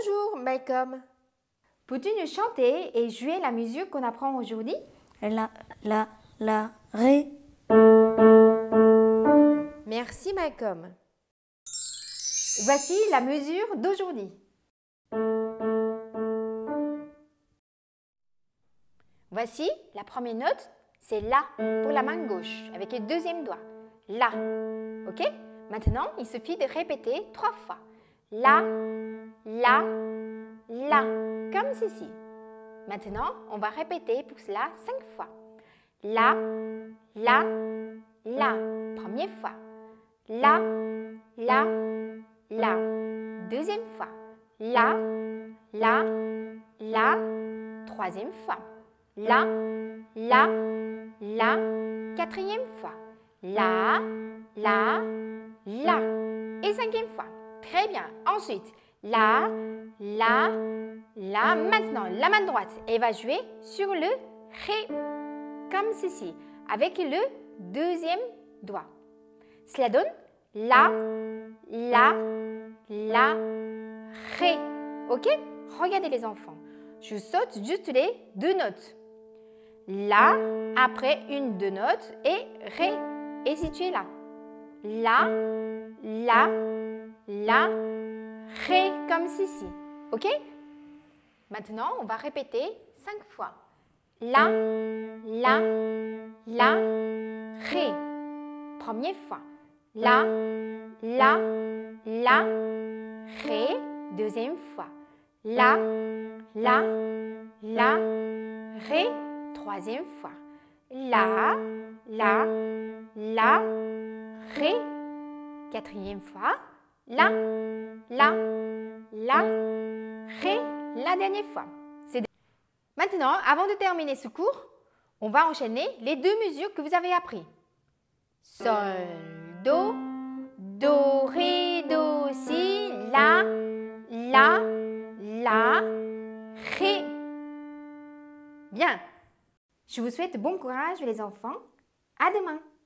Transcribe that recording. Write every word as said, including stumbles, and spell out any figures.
Bonjour Malcolm. Peux-tu nous chanter et jouer la musique qu'on apprend aujourd'hui? La, la, la, ré. Merci Malcolm. Voici la mesure d'aujourd'hui. Voici la première note, c'est La pour la main gauche avec le deuxième doigt. La. Ok? Maintenant, il suffit de répéter trois fois. La, la, la, comme ceci. Maintenant, on va répéter pour cela cinq fois. La, la, la. Première fois. La, la, la. Deuxième fois. La, la, la. Troisième fois. La, la, la. Quatrième fois. La, la, la. Et cinquième fois. Très bien. Ensuite, la, la, la. Maintenant, la main droite, elle va jouer sur le ré, comme ceci, avec le deuxième doigt. Cela donne la, la, la, ré. Ok? Regardez les enfants. Je saute juste les deux notes. La, après une, deux notes, et ré est situé là. La, la, la, ré, comme ceci. Ok? Maintenant, on va répéter cinq fois. La, la, la, ré. Première fois. La, la, la, ré. Deuxième fois. La, la, la, ré. Troisième fois. La, la, la, ré. Quatrième fois. La, la, la, ré. La dernière fois. Maintenant, avant de terminer ce cours, on va enchaîner les deux mesures que vous avez apprises. Sol, Do, Do, Ré, Do, Si, La, La, La, Ré. Bien. Je vous souhaite bon courage les enfants. À demain.